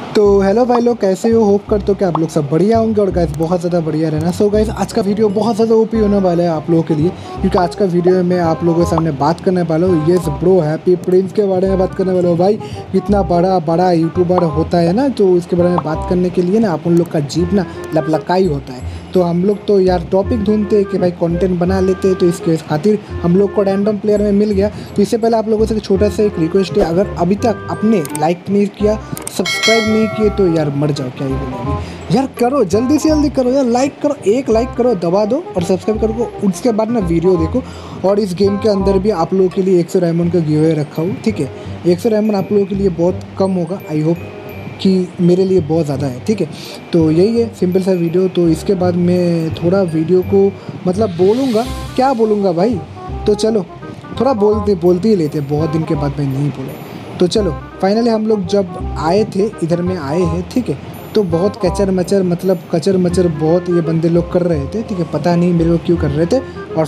तो हेलो भाई लोग, कैसे हो? होप करते हो कि आप लोग सब बढ़िया होंगे और गाइस बहुत ज़्यादा बढ़िया रहना। सो गाइस आज का वीडियो बहुत ज़्यादा ओपी होने वाला है आप लोगों के लिए, क्योंकि आज का वीडियो में मैं आप लोगों के सामने बात करने वाला हूँ येस ब्रो हैप्पी प्रिंस के बारे में बात करने वाला हूँ। भाई इतना बड़ा बड़ा यूट्यूबर होता है ना, तो इसके बारे में बात करने के लिए ना आप उन लोग का जीप ना लपलकाई होता है। तो हम लोग तो यार टॉपिक ढूंढते हैं कि भाई कंटेंट बना लेते हैं, तो इसके खातिर हम लोग को रैंडम प्लेयर में मिल गया। तो इससे पहले आप लोगों से छोटा सा एक रिक्वेस्ट है, अगर अभी तक आपने लाइक नहीं किया, सब्सक्राइब नहीं किए तो यार मर जाओ, क्या ही बोले अभी यार। करो जल्दी से जल्दी करो यार, लाइक करो, एक लाइक करो दबा दो और सब्सक्राइब करो। उसके बाद ना वीडियो देखो। और इस गेम के अंदर भी आप लोगों के लिए 100 डायमंड का गिव अवे रखा हूँ, ठीक है। 100 डायमंड आप लोगों के लिए बहुत कम होगा, आई होप कि मेरे लिए बहुत ज़्यादा है, ठीक है। तो यही है सिंपल सा वीडियो। तो इसके बाद मैं थोड़ा वीडियो को मतलब बोलूँगा, क्या बोलूँगा भाई, तो चलो थोड़ा बोलते ही लेते, बहुत दिन के बाद मैं नहीं बोला। तो चलो फाइनली हम लोग जब आए थे इधर में आए हैं, ठीक है। तो बहुत कचर मचर मतलब कचर मचर बहुत ये बंदे लोग कर रहे थे, ठीक है। पता नहीं मेरे को क्यों कर रहे थे। और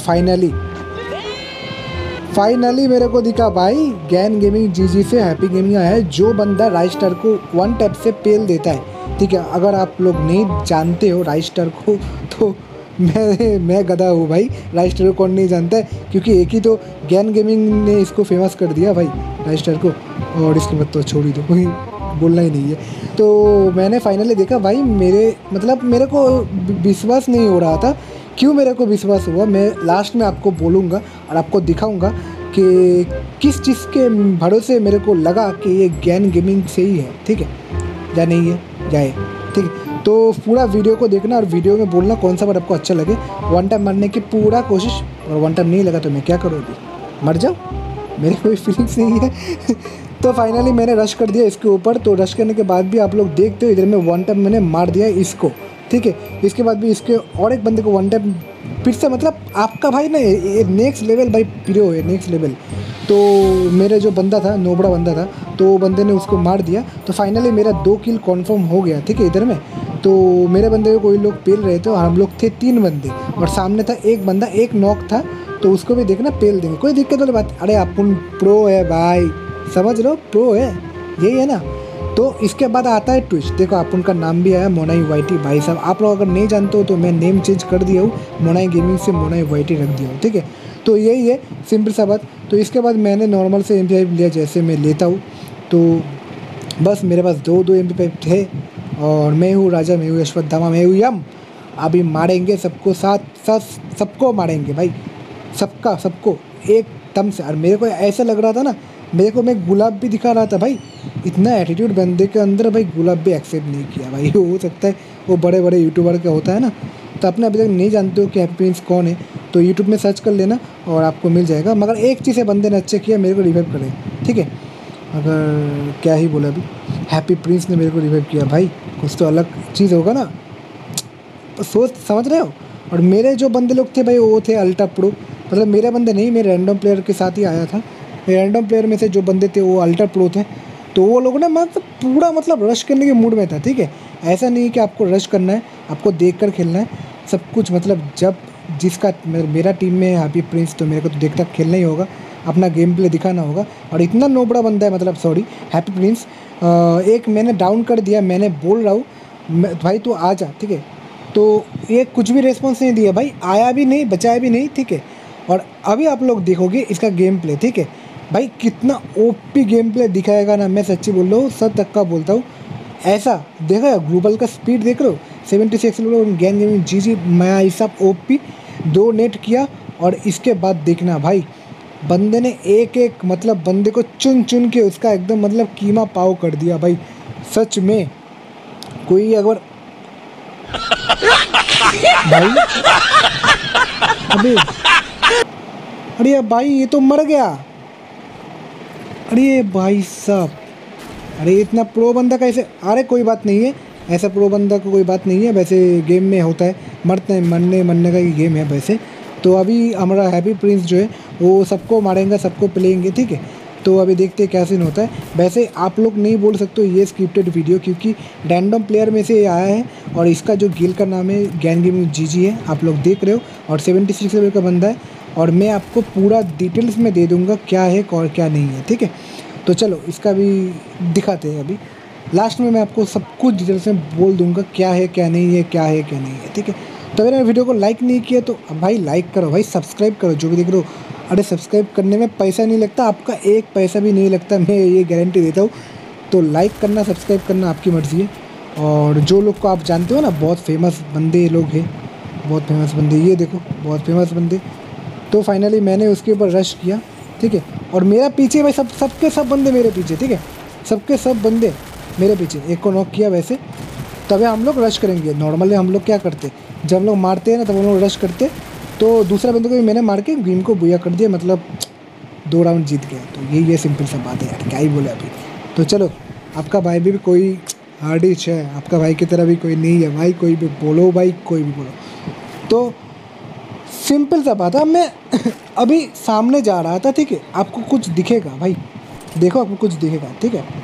फाइनली मेरे को दिखा भाई, गैन गेमिंग जीजी से हैप्पी गेमिंग आया है, जो बंदा राइस्टर को वन टैप से पेल देता है, ठीक है। अगर आप लोग नहीं जानते हो राइस्टर को तो मैं गधा हूँ भाई, राइस्टर को कौन नहीं जानता है, क्योंकि एक ही तो गैन गेमिंग ने इसको फेमस कर दिया भाई राइस्टर को। और इसके बाद तो छोड़ ही दो, कोई बोलना ही नहीं है। तो मैंने फाइनली देखा भाई, मेरे को विश्वास नहीं हो रहा था। क्यों मेरे को विश्वास हुआ मैं लास्ट में आपको बोलूँगा और आपको दिखाऊंगा कि किस चीज़ के भरोसे मेरे को लगा कि ये गैन गेमिंग से ही है, ठीक है, या नहीं है जाए, ठीक है। तो पूरा वीडियो को देखना और वीडियो में बोलना कौन सा बार आपको अच्छा लगे। वन टाइम मरने की पूरा कोशिश, और वन टाइम नहीं लगा तो मैं क्या करूँगी, मर जाओ, मेरी कोई फीलिंग्स नहीं है। तो फाइनली मैंने रश कर दिया इसके ऊपर। तो रश करने के बाद भी आप लोग देखते हो इधर में वन टाइम मैंने मार दिया इसको, ठीक है। इसके बाद भी इसके और एक बंदे को वन टाइम फिर से, मतलब आपका भाई ना नेक्स्ट लेवल भाई प्रो है, नेक्स्ट लेवल। तो मेरे जो बंदा था, नोबड़ा बंदा था, तो बंदे ने उसको मार दिया। तो फाइनली मेरा 2 किल कन्फर्म हो गया, ठीक है इधर में। तो मेरे बंदे को कोई लोग पेल रहे थे और हम लोग थे 3 बंदे, और सामने था एक बंदा, एक नॉक था, तो उसको भी देखना पेल देंगे, कोई दिक्कत वाली बात। अरे अपन प्रो है भाई, समझ लो प्रो है, यही है ना। तो इसके बाद आता है ट्विस्ट, देखो आप उनका नाम भी आया मोनाई वाईटी। भाई साहब आप लोग अगर नहीं जानते हो तो मैं नेम चेंज कर दिया हूँ, मोनाई गेमिंग से मोनाई वाईटी रख दिया हूँ, ठीक है। तो यही है सिंपल सा बात। तो इसके बाद मैंने नॉर्मल से MP5 लिया, जैसे मैं लेता हूँ। तो बस मेरे पास 2 MP5 थे, और मैं हूँ राजा, मैं हूँ अश्वत्थामा, मैं हूँ यम। अभी मारेंगे सबको, सबको मारेंगे भाई, सबको एकदम से। और मेरे को ऐसा लग रहा था ना, मेरे को मैं गुलाब भी दिखा रहा था भाई, इतना एटीट्यूड बंदे के अंदर भाई, गुलाब भी एक्सेप्ट नहीं किया भाई। हो सकता है वो बड़े बड़े यूट्यूबर का होता है ना। तो आपने अभी तक नहीं जानते हो कि हैप्पी प्रिंस कौन है, तो यूट्यूब में सर्च कर लेना और आपको मिल जाएगा। मगर एक चीज़ है, बंदे ने अच्छे किया, मेरे को रिवाइव करे, ठीक है। अगर क्या ही बोला अभी, हैप्पी प्रिंस ने मेरे को रिवाइव किया भाई, कुछ तो अलग चीज़ होगा ना, तो सोच समझ रहे हो। और मेरे जो बंदे लोग थे भाई वो थे अल्ट्रा प्रो, मतलब मेरे बंदे नहीं, मैं रैंडम प्लेयर के साथ ही आया था। रैंडम प्लेयर में से जो बंदे थे वो अल्ट्रा प्रो थे। तो वो लोग ना मतलब पूरा मतलब रश करने के मूड में था, ठीक है। ऐसा नहीं कि आपको रश करना है, आपको देख कर खेलना है सब कुछ। मतलब जब जिसका मेरा टीम में हैप्पी प्रिंस, तो मेरे को तो देखता खेलना ही होगा, अपना गेम प्ले दिखाना होगा। और इतना नोबड़ा बंदा है, मतलब सॉरी हैप्पी प्रिंस, एक मैंने डाउन कर दिया, मैंने बोल रहा हूँ भाई तू आ जा, ठीक है। तो ये कुछ भी रेस्पॉन्स नहीं दिया भाई, आया भी नहीं, बचाया भी नहीं, ठीक है। और अभी आप लोग देखोगे इसका गेम प्ले, ठीक है भाई, कितना ओपी गेम प्ले दिखाएगा ना, मैं सच्ची बोल रहा हूँ, 100% बोलता हूँ। ऐसा देखा ग्लोबल का स्पीड देख लो, 76 गैन गेमिंग जीजी, मैं सब ओपी 2 नेट किया। और इसके बाद देखना भाई, बंदे ने एक मतलब बंदे को चुन चुन के उसका एकदम मतलब कीमा पाव कर दिया भाई, सच में। कोई अगर भाई अरे भाई ये तो मर गया, अरे भाई साहब, अरे इतना प्रो बंदा कैसे। अरे कोई बात नहीं है, ऐसा प्रो बंदा को कोई बात नहीं है, वैसे गेम में होता है, मरने का ही गेम है वैसे। तो अभी हमारा हैप्पी प्रिंस जो है वो सबको मारेंगे, सबको प्लेंगे, ठीक है। तो अभी देखते हैं क्या सीन होता है। वैसे आप लोग नहीं बोल सकते ये स्क्रिप्टेड वीडियो, क्योंकि रैंडम प्लेयर में से ये आया है, और इसका जो गिल का नाम है गैन गेमिंग जीजी है, आप लोग देख रहे हो, और 76 लेवल का बंदा है। और मैं आपको पूरा डिटेल्स में दे दूँगा क्या है और क्या नहीं है, ठीक है। तो चलो इसका भी दिखाते हैं अभी। लास्ट में मैं आपको सब कुछ डिटेल से बोल दूंगा क्या है क्या नहीं है, क्या है क्या नहीं है, ठीक है। तो अगर वीडियो को लाइक नहीं किया तो भाई लाइक करो, भाई सब्सक्राइब करो, जो भी देख रहे हो। अरे सब्सक्राइब करने में पैसा नहीं लगता, आपका एक पैसा भी नहीं लगता, मैं ये गारंटी देता हूँ। तो लाइक करना, सब्सक्राइब करना आपकी मर्ज़ी है। और जो लोग को आप जानते हो ना, बहुत फेमस बंदे लोग हैं, बहुत फेमस बंदे, ये देखो बहुत फेमस बंदे। तो फाइनली मैंने उसके ऊपर रश किया, ठीक है। और मेरा पीछे भाई सबके सब बंदे मेरे पीछे, ठीक है, सबके सब बंदे मेरे पीछे। एक को नॉक किया वैसे, तभी हम लोग रश करेंगे। नॉर्मली हम लोग क्या करते, जब हम लोग मारते हैं ना तब हम लोग रश करते। तो दूसरा बंदे को भी मैंने मार के गेम को बुया कर दिया, मतलब 2 राउंड जीत गया। तो ये सिंपल सा बात है यार, क्या ही बोले अभी। तो चलो, आपका भाई भी कोई हार्डिश है, आपका भाई की तरह भी कोई नहीं है भाई, कोई भी बोलो भाई, कोई भी बोलो। तो सिंपल सा बात है, मैं अभी सामने जा रहा था, ठीक है, आपको कुछ दिखेगा भाई, देखो आपको कुछ दिखेगा, ठीक है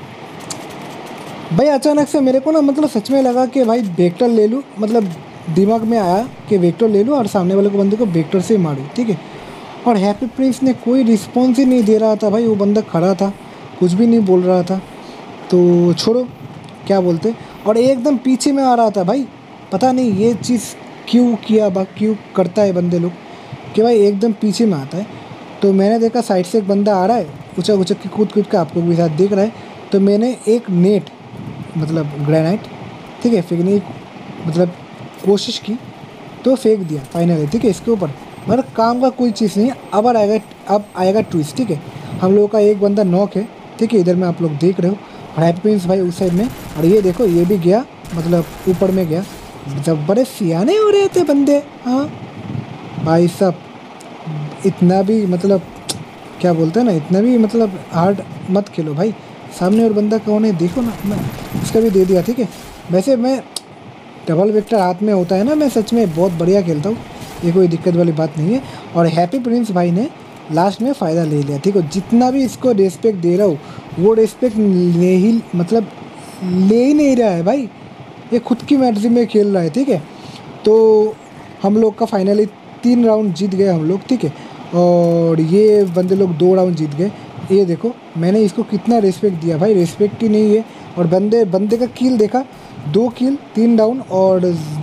भाई। अचानक से मेरे को ना मतलब सच में लगा कि भाई वेक्टर ले लूँ, मतलब दिमाग में आया कि वेक्टर ले लूँ और सामने वाले को बंदे को वेक्टर से मारूँ, ठीक है। और हैप्पी प्रिंस ने कोई रिस्पॉन्स ही नहीं दे रहा था भाई, वो बंदा खड़ा था, कुछ भी नहीं बोल रहा था। तो छोड़ो क्या बोलते। और एकदम पीछे में आ रहा था भाई, पता नहीं ये चीज़ क्यों किया बा, क्यों करता है बंदे लोग कि भाई एकदम पीछे में आता है। तो मैंने देखा साइड से एक बंदा आ रहा है, उछक उछक के कूद कूद के आप लोग भी साथ देख रहा है। तो मैंने एक नेट, मतलब ग्रेनाइट, ठीक है, फेंकने की मतलब कोशिश की, तो फेंक दिया फाइनली, ठीक है, इसके ऊपर। मगर काम का कोई चीज़ नहीं है। अब आएगा ट्विस्ट, ठीक है। हम लोगों का एक बंदा नॉक है, ठीक है, इधर में आप लोग देख रहे हो। और हैप्पी प्रिंस भाई उस साइड में, और ये देखो ये भी गया, मतलब ऊपर में गया। जब बड़े सियाने हो रहे थे बंदे, हाँ भाई साहब, इतना भी मतलब क्या बोलते हैं ना, इतना भी मतलब हार्ड मत खेलो भाई। सामने और बंदा कौन है देखो ना, मैं उसका भी दे दिया, ठीक है। वैसे मैं डबल वेक्टर हाथ में होता है ना, मैं सच में बहुत बढ़िया खेलता हूँ, ये कोई दिक्कत वाली बात नहीं है। और हैप्पी प्रिंस भाई ने लास्ट में फ़ायदा ले लिया, ठीक है। जितना भी इसको रिस्पेक्ट दे रहा हूँ, वो रिस्पेक्ट ले ही मतलब ले ही नहीं रहा है भाई, ये खुद की मर्जी में खेल रहा है, ठीक है। तो हम लोग का फाइनली 3 राउंड जीत गए हम लोग, ठीक है। और ये बंदे लोग 2 राउंड जीत गए। ये देखो मैंने इसको कितना रिस्पेक्ट दिया भाई, रिस्पेक्ट ही नहीं है। और बंदे का किल देखा, 2 किल 3 डाउन, और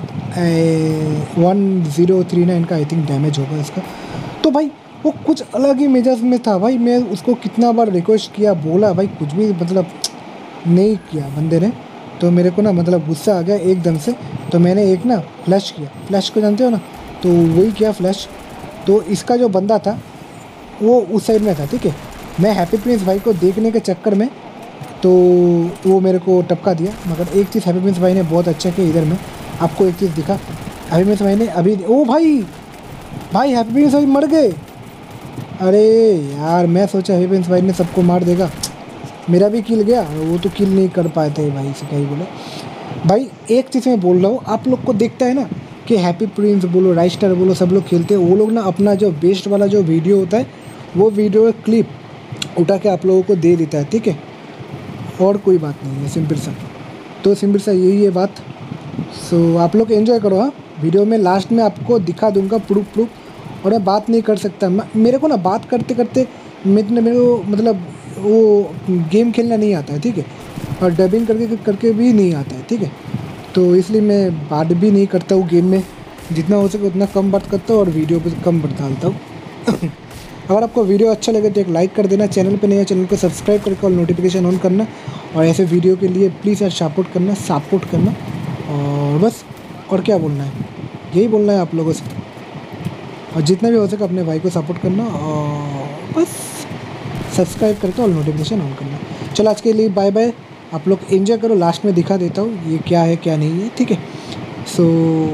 1039 का आई थिंक डैमेज होगा इसका। तो भाई वो कुछ अलग ही मिजाज में था भाई। मैं उसको कितना बार रिक्वेस्ट किया, बोला भाई, कुछ भी मतलब नहीं किया बंदे ने। तो मेरे को ना मतलब गुस्सा आ गया एकदम से। तो मैंने एक ना फ्लैश किया, फ्लैश को जानते हो ना, तो वही किया फ्लैश। तो इसका जो बंदा था वो उस साइड में था, ठीक है। मैं हैप्पी प्रिंस भाई को देखने के चक्कर में तो वो मेरे को टपका दिया। मगर एक चीज़ हैप्पी प्रिंस भाई ने बहुत अच्छा किया, इधर में आपको एक चीज़ दिखा, हैप्पी प्रिंस भाई ने अभी, ओ भाई हैप्पी प्रिंस भाई मर गए। अरे यार, मैं सोचा हैप्पी प्रिंस भाई ने सबको मार देगा, मेरा भी किल गया, वो तो किल नहीं कर पाए थे भाई, से क्या ही बोले भाई। एक चीज़ मैं बोल रहा हूँ, आप लोग को देखता है ना कि हैप्पी प्रिंस बोलो, राइस्टर बोलो, सब लोग खेलते हैं, वो लोग ना अपना जो बेस्ट वाला जो वीडियो होता है, वो वीडियो क्लिप उठा के आप लोगों को दे देता है, ठीक है। और कोई बात नहीं है, सिंपल सा। तो सिंपल सा यही है बात। सो आप लोग एंजॉय करो। हाँ, वीडियो में लास्ट में आपको दिखा दूंगा प्रूफ। और मैं बात नहीं कर सकता, मेरे को ना बात करते करते मेरे को मतलब वो गेम खेलना नहीं आता है, ठीक है। और डबिंग करके भी नहीं आता है, ठीक है। तो इसलिए मैं बात भी नहीं करता हूँ गेम में, जितना हो सके उतना कम बात करता हूँ और वीडियो पे कम बात डालता हूँ। अगर आपको वीडियो अच्छा लगे तो एक लाइक कर देना, चैनल पे नया चैनल को सब्सक्राइब करके और नोटिफिकेशन ऑन करना। और ऐसे वीडियो के लिए प्लीज़ यार सपोर्ट करना। और बस, और क्या बोलना है, यही बोलना है आप लोगों से। और जितना भी हो सके अपने भाई को सपोर्ट करना, और बस सब्सक्राइब करके और नोटिफिकेशन ऑन करना। चलो आज के लिए बाय बाय, आप लोग एंजॉय करो। लास्ट में दिखा देता हूँ ये क्या है क्या नहीं है, ठीक है। सो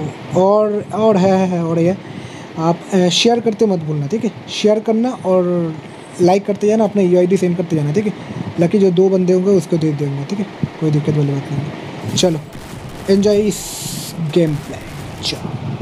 और है और ये आप शेयर करते मत भूलना, ठीक है। शेयर करना और लाइक करते जाना, अपना UID सेंड करते जाना, ठीक है। लकी जो 2 बंदे होंगे उसको दे देंगे, ठीक है, कोई दिक्कत वाली बात नहीं है। चलो एंजॉय इस गेम प्ले, चलो।